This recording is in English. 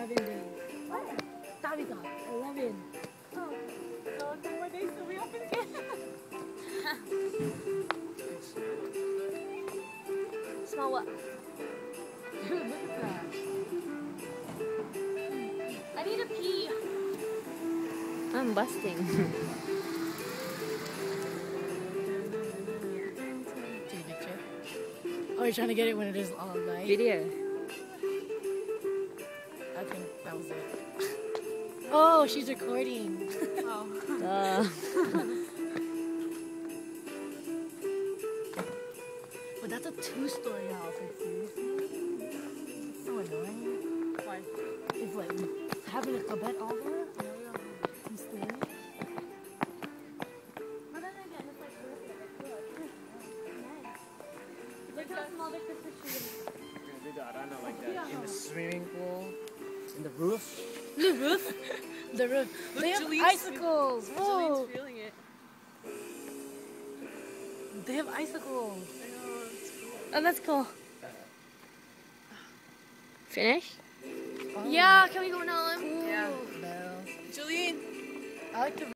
11 days. What? Tabitha, 11. Oh, so 10 more days till we open again. Smell what? Dude, look at that. I need a pee. I'm busting. Take a picture. Oh, you're trying to get it when it is all night? Video. I think that was it. Oh, she's recording. Oh. But that's a 2-story house, like seriously? It's so annoying. Why? It's like having a bed all there. You stay. But then again, it's like worth it. Nice. Like got some other Christmas trees. We're gonna do the arana like that. In the swimming pool, in the roof. The roof? The roof. Look, They have Julien's icicles. Whoa. Julien's feeling it. They have icicles. I know, it's cool. Oh, that's cool. Finish? Oh. Yeah, can we go now? Yeah. Bells. Julien! I like the